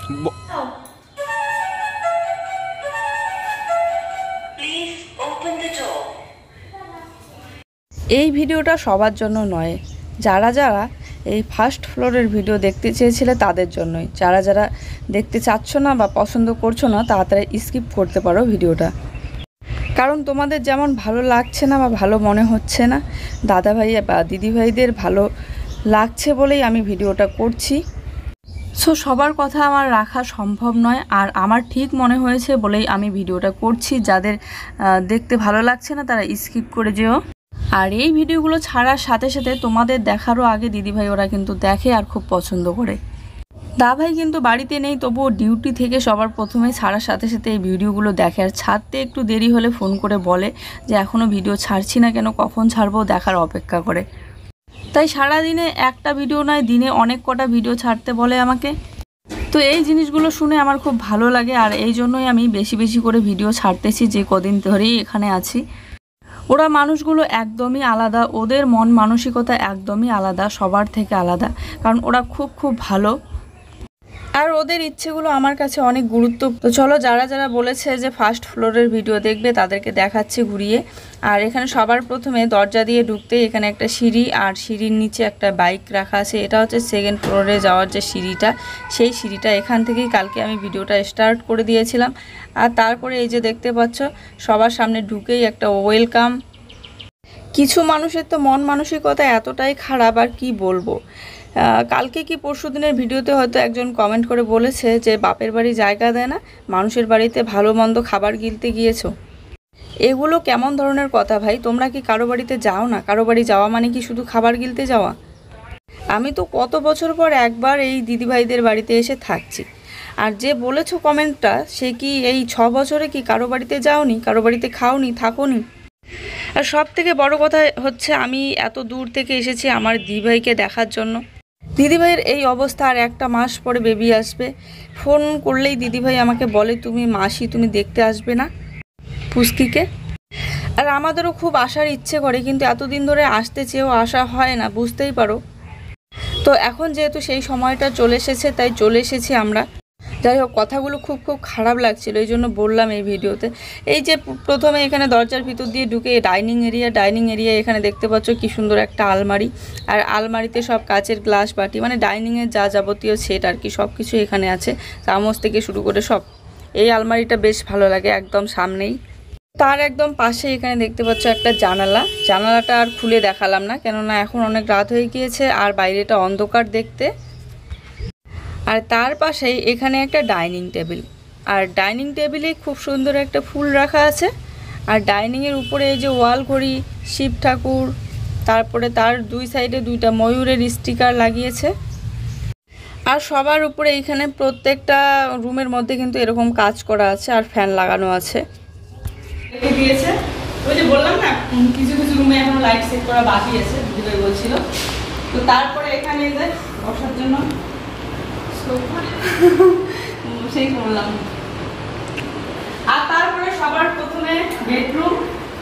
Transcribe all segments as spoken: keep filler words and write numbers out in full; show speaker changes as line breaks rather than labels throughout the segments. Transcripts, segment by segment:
এই ভিডিওটা সবার জন্য নয়, যারা যারা এই ফার্স্ট ফ্লোরের ভিডিও দেখতে চেয়েছিলে তাদের জন্যই। যারা যারা দেখতে চাচ্ছ না বা পছন্দ করছো না তাড়াতাড়ি স্কিপ করতে পারো ভিডিওটা, কারণ তোমাদের যেমন ভালো লাগছে না বা ভালো মনে হচ্ছে না, দাদা ভাই বা দিদিভাইদের ভালো লাগছে বলেই আমি ভিডিওটা করছি। সো সবার কথা আমার রাখা সম্ভব নয়, আর আমার ঠিক মনে হয়েছে বলেই আমি ভিডিওটা করছি। যাদের দেখতে ভালো লাগছে না তারা স্কিপ করে যেও। আর এই ভিডিওগুলো ছাড়ার সাথে সাথে তোমাদের দেখারও আগে দিদিভাই ওরা কিন্তু দেখে আর খুব পছন্দ করে। দাদা ভাই কিন্তু বাড়িতে নেই, তবুও ডিউটি থেকে সবার প্রথমে ছাড়ার সাথে সাথে এই ভিডিওগুলো দেখে। আর ছাড়তে একটু দেরি হলে ফোন করে বলে যে এখনও ভিডিও ছাড়ছি না কেন, কখন ছাড়বো, দেখার অপেক্ষা করে। তাই সারাদিনে একটা ভিডিও নয়, দিনে অনেক কটা ভিডিও ছাড়তে বলে আমাকে। তো এই জিনিসগুলো শুনে আমার খুব ভালো লাগে, আর এই জন্যই আমি বেশি বেশি করে ভিডিও ছাড়তেছি যে কদিন ধরেই এখানে আছি। ওরা মানুষগুলো একদমই আলাদা, ওদের মন মানসিকতা একদমই আলাদা, সবার থেকে আলাদা, কারণ ওরা খুব খুব ভালো আর ওদের ইচ্ছেগুলো আমার কাছে অনেক গুরুত্ব। তো চলো, যারা যারা বলেছে যে ফার্স্ট ফ্লোরের ভিডিও দেখবে তাদেরকে দেখাচ্ছি ঘুরিয়ে। আর এখানে সবার প্রথমে দরজা দিয়ে ঢুকতে এখানে একটা সিঁড়ি, আর সিঁড়ির নিচে একটা বাইক রাখা আছে। এটা হচ্ছে সেকেন্ড ফ্লোরে যাওয়ার যে সিঁড়িটা, সেই সিঁড়িটা এখান থেকেই কালকে আমি ভিডিওটা স্টার্ট করে দিয়েছিলাম। আর তারপরে এই যে দেখতে পাচ্ছ সবার সামনে ঢুকেই একটা ওয়েলকাম। কিছু মানুষের তো মন মানসিকতা এতটাই খারাপ, আর কি বলবো। কালকে কি পরশু দিনের ভিডিওতে হয়তো একজন কমেন্ট করে বলেছে যে বাপের বাড়ি জায়গা দেয় না, মানুষের বাড়িতে ভালো মন্দ খাবার গিলতে গিয়েছো। এগুলো কেমন ধরনের কথা ভাই? তোমরা কি কারো বাড়িতে যাও না? কারো বাড়ি যাওয়া মানে কি শুধু খাবার গিলতে যাওয়া? আমি তো কত বছর পর একবার এই দিদিভাইদের বাড়িতে এসে থাকছি, আর যে বলেছো কমেন্টটা, সে কি এই ছ বছরে কি কারো বাড়িতে যাওনি, কারো বাড়িতে খাওনি, থাকোনি? আর সব থেকে বড় কথা হচ্ছে আমি এত দূর থেকে এসেছি আমার দিদিভাইকে দেখার জন্য। দিদিভাইয়ের এই অবস্থা, আর একটা মাস পরে বেবি আসবে। ফোন করলেই দিদিভাই আমাকে বলে তুমি মাসি তুমি দেখতে আসবে না পুস্কিকে। আর আমাদেরও খুব আসার ইচ্ছে করে, কিন্তু এতদিন ধরে আসতে চেয়েও আসা হয় না, বুঝতেই পারো। তো এখন যেহেতু সেই সময়টা চলে এসেছে তাই চলে এসেছি আমরা। যাই হোক, কথাগুলো খুব খুব খারাপ লাগছিল, এই জন্য বললাম এই ভিডিওতে। এই যে প্রথমে এখানে দরজার ভিতর দিয়ে ঢুকে ডাইনিং এরিয়া, ডাইনিং এরিয়া এখানে দেখতে পাচ্ছ কি সুন্দর একটা আলমারি, আর আলমারিতে সব কাচের গ্লাস বাটি, মানে ডাইনিংয়ের যা যাবতীয় সেট আর কি সব কিছু এখানে আছে, চামচ থেকে শুরু করে সব। এই আলমারিটা বেশ ভালো লাগে, একদম সামনেই। তার একদম পাশে এখানে দেখতে পাচ্ছ একটা জানালা। জানালাটা আর খুলে দেখালাম না, কেননা এখন অনেক রাত হয়ে গিয়েছে আর বাইরেটা অন্ধকার দেখতে। আর তার পাশেই এখানে একটা ডাইনিং টেবিল, আর ডাইনিং টেবিলে খুব সুন্দর একটা ফুল রাখা আছে। আর ডাইনিংয়ের উপরে এই যে ওয়াল ঘড়ি, শিব ঠাকুর, তারপরে তার দুই সাইডে দুইটা ময়ূরের স্টিকার লাগিয়েছে। আর সবার উপরে এখানে প্রত্যেকটা রুমের মধ্যে কিন্তু এরকম কাজ করা আছে, আর ফ্যান লাগানো আছে। দিয়েছে ওই যে বললাম না, কিছু কিছু রুমে এখন লাইট সেট করা বাকি আছে, দিদিভাই বলছিল। তো তারপরে এখানে যে বসার জন্য সেই করলাম। আর তারপরে সবার প্রথমে বেডরুম।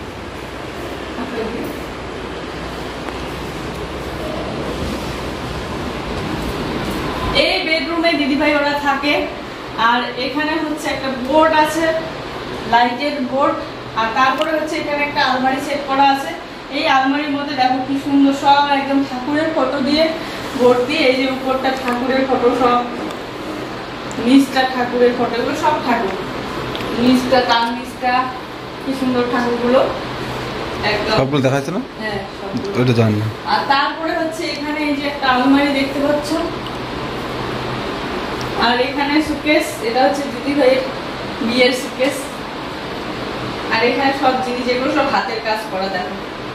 এই বেডরুমে দিদিভাই ওরা থাকে। আর এখানে হচ্ছে একটা বোর্ড আছে, লাইটের বোর্ড। আর তারপরে হচ্ছে এখানে একটা আলমারি সেট করা আছে। এই আলমারির মধ্যে দেখো কি সুন্দর সব একদম ঠাকুরের ফটো দিয়ে ভর্তি। এই যে উপরটা ঠাকুরের ফটো, সব নিচটা ঠাকুরের ফটো, এগুলো সব ঠাকুর। নিচটা, তার নিচটা কি সুন্দর ঠাকুরগুলো একদম সবগুলো দেখাচ্ছে না? হ্যাঁ, ওটা জানি না। আর তারপরে হচ্ছে এখানে এই যে একটা আলমারি দেখতে পাচ্ছ, আর এখানে সুকেস, এটা হচ্ছে দিদিভাইয়ের বিয়ের সুকেস। আর এখানে সব জিনিস, যেগুলো সব হাতের কাজ করা, দেখো।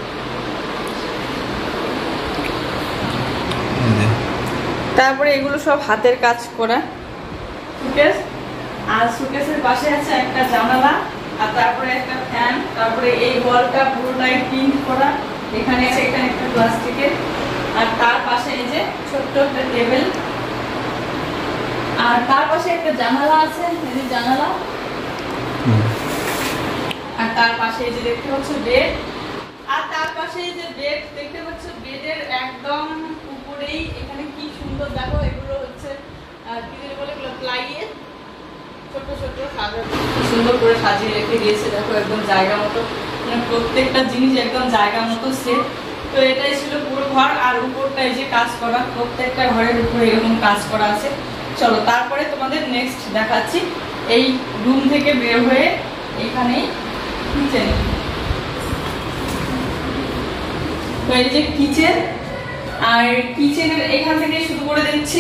তারপরে এগুলো সব হাতের কাজ করা সুকেস। আর সুকেসের পাশে আছে একটা জানালা, আর তারপরে একটা ফ্যান। তারপরে এই ওয়ালটা পুরোটাই প্রিন্ট করা। এখানে আছে এখানে একটা প্লাস্টিকের। আর তার পাশে এই যে ছোট্ট একটা টেবিল। আর তার পাশে একটা জানালা আছে, এই যে জানালা। আর তার পাশে এই যে দেখতে পাচ্ছ বেড। আর তার পাশে এই যে বেড দেখতে পাচ্ছ, বেডের একদম উপরেই এখানে কি সুন্দর দেখো, এগুলো হচ্ছে কি বলে এগুলো প্লাইয়ের ছোট ছোট সুন্দর করে সাজিয়ে রেখে দিয়েছে, দেখো একদম জায়গা মতো, মানে প্রত্যেকটা জিনিস একদম জায়গা মতো সেট। তো এটাই ছিল পুরো ঘর, আর উপরটাই যে কাজ করা, প্রত্যেকটা ঘরের উপরে এরকম কাজ করা আছে। চলো তারপরে তোমাদের নেক্সট দেখাচ্ছি। এই রুম থেকে বের হয়ে এখানেই কিচেন, তো এই যে কিচেন, আর কিচেনের এখান থেকে শুরু করে দিচ্ছি।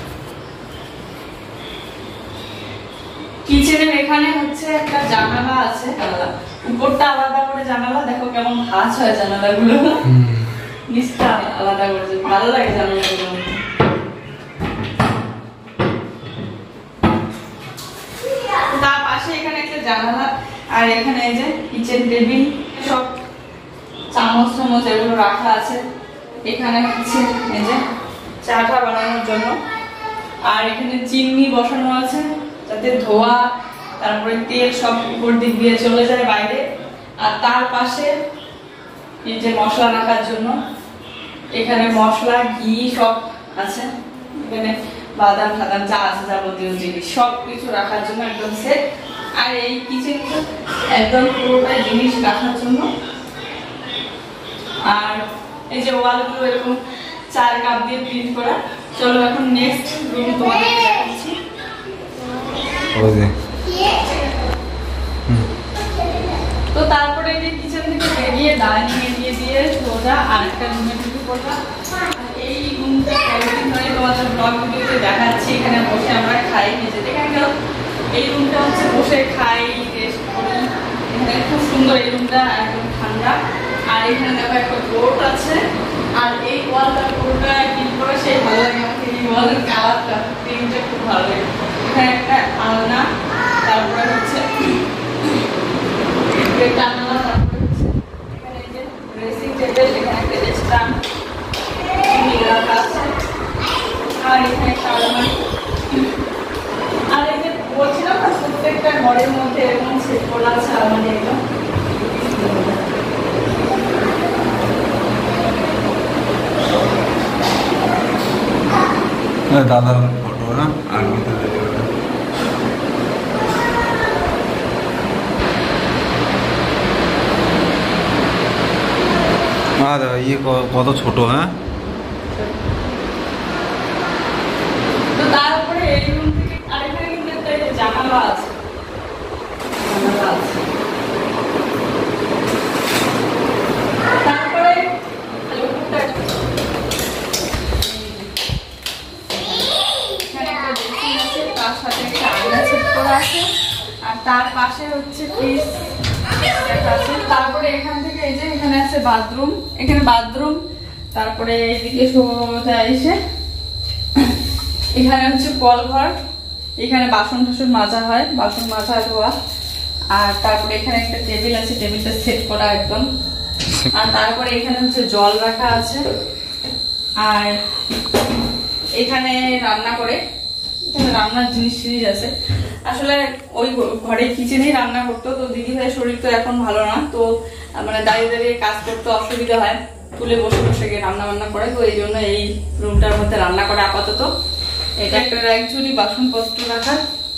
কিচেনের এখানে হচ্ছে একটা জানালা আছে, উপরটা আলাদা করে জানালা, দেখো কেমন ভাঁজ হয় জানালাগুলো, নিচটা আলাদা করে, ভালো লাগে জানালাগুলো। তার পাশে এখানে একটা জানালা, আর এখানে এই যে কিচেন টেবিল, সব চামচ চামচ এগুলো রাখা আছে। এখানে হচ্ছে এই যে চাটা বানানোর জন্য, আর এখানে চিমনি বসানো আছে যাতে ধোয়া তারপরে তেল সব উপর দিক দিয়ে চলে যায় বাইরে। আর তার পাশে এই যে মশলা রাখার জন্য, এখানে মশলা ঘি সব আছে, এখানে বাদাম টাদাম যা আছে যাবতীয় জিনিস সব কিছু রাখার জন্য একদম সেট। আর এই কিচেনটা একদম পুরোটাই জিনিস রাখার জন্য। আর এই যে ওয়ালগুলো এরকম চার কাপ দিয়ে প্রিন্ট করা। চলো এখন নেক্সট রুম তোমাদের দেখাচ্ছি। তো তারপরে এই যে কিচেন থেকে বেরিয়ে ডাইনিং এরিয়া দিয়ে সোজা আরেকটা রুমে ঢুকে পড়লাম। এই রুমটা কয়েকদিন ধরে তোমাদের ব্লগ ভিডিওতে দেখাচ্ছি, এখানে বসে আমরা খাই নিজে থেকে। এই রুমটা হচ্ছে বসে খাই, রেস্ট করি, এখানে খুব সুন্দর। এই রুমটা একদম ঠান্ডা। আর এখানে দেখো একটা বোর্ড আছে, আর এই ওয়ালটা পুরোটা প্রিন্ট করা, সেই ভালো লাগে আমাকে এই ওয়ালের কালারটা, প্রিন্টটা খুব ভালো লাগে। এখানে একটা আলনা, তারপরে হচ্ছে জানালা, তারপরে হচ্ছে এখানে এই যে ড্রেসিং টেবিল, এখানে একটা স্ট্যান্ড রাখা আছে, আর এখানে একটা আলমারি। আর এই যে বলছিলাম না প্রত্যেকটা ঘরের মধ্যে এরকম সেট করা আছে আলমারি একদম।
দাদার ফটো না, আর ইয়ে কত ছোট। হ্যাঁ,
তো তার উপরে এই রুম থেকে আরেকটা কিন্তু একটা জানালা আছে, জানালা আছে। তারপরে তার সাথে একটা আয়না সেট করা আছে, আর তার পাশে হচ্ছে ফ্রিজ রাখা আছে। তারপরে এখান থেকে এই যে এখানে আছে বাথরুম, এখানে বাথরুম। তারপরে এইদিকে সোজা এসে এখানে হচ্ছে কলঘর, এখানে বাসন টাসন মাজা হয়, বাসন মাজা ধোয়া। আর তারপরে এখানে একটা টেবিল আছে, টেবিলটা সেট করা একদম। আর তারপরে এখানে হচ্ছে জল রাখা আছে, আর এখানে রান্না করে, এখানে রান্নার জিনিস জিনিস আছে। আসলে ওই ঘরে কিচেনেই রান্না করতো, তো দিদি ভাইয়ের শরীর তো এখন ভালো না, তো মানে দাঁড়িয়ে দাঁড়িয়ে কাজ করতে অসুবিধা হয়, তুলে বসে বসে গিয়ে রান্না বান্না করে, তো এই জন্য এই রুমটার মধ্যে রান্না করে আপাতত। এটা একটা অ্যাকচুয়ালি বাসনপত্র রাখার।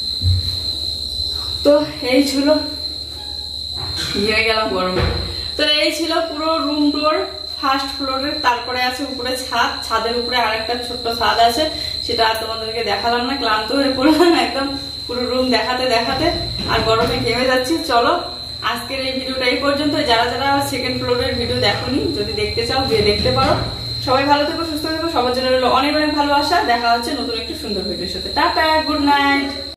তো এই ছিল, ঘিরে গেলাম গরমে। তো এই ছিল পুরো রুম টুর ফার্স্ট ফ্লোরের। তারপরে আছে উপরে ছাদ, ছাদের উপরে আরেকটা ছোট্ট ছাদ আছে, সেটা আর তোমাদেরকে দেখালাম না, ক্লান্ত হয়ে পড়লাম একদম পুরো রুম দেখাতে দেখাতে, আর গরমে ঘেমে যাচ্ছি। চলো আজকের এই ভিডিওটা এই পর্যন্ত। যারা যারা সেকেন্ড ফ্লোরের ভিডিও দেখোনি, যদি দেখতে চাও গিয়ে দেখতে পারো। সবাই ভালো থেকো, সুস্থ থেকো, সবার জন্য রইলো অনেক অনেক ভালোবাসা। দেখা হচ্ছে নতুন একটি সুন্দর ভিডিওর সাথে। Tata, good night.